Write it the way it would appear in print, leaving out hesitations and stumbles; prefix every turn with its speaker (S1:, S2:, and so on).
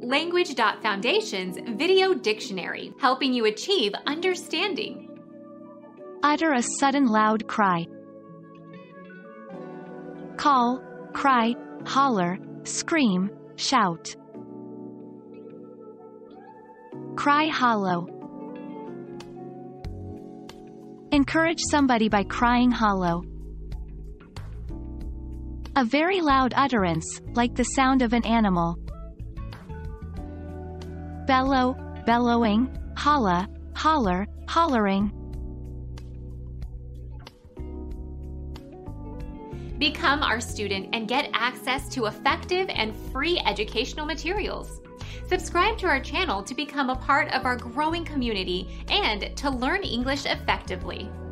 S1: Language.Foundation's Video Dictionary, helping you achieve understanding.
S2: Utter a sudden loud cry. Call, cry, holler, scream, shout. Cry hollow. Encourage somebody by crying hollow. A very loud utterance, like the sound of an animal. Bellow, bellowing, holla, holler, hollering.
S1: Become our student and get access to effective and free educational materials. Subscribe to our channel to become a part of our growing community and to learn English effectively.